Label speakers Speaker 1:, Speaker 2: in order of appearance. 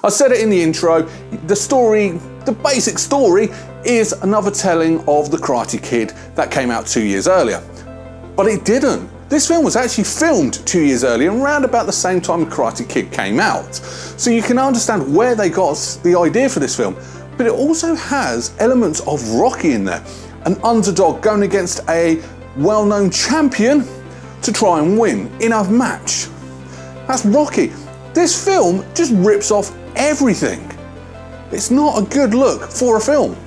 Speaker 1: I said it in the intro, the basic story is another telling of the Karate Kid that came out 2 years earlier. But it didn't. This film was actually filmed 2 years earlier, around about the same time Karate Kid came out. So you can understand where they got the idea for this film. But it also has elements of Rocky in there. An underdog going against a well-known champion to try and win in a match. That's Rocky. This film just rips off everything. It's not a good look for a film.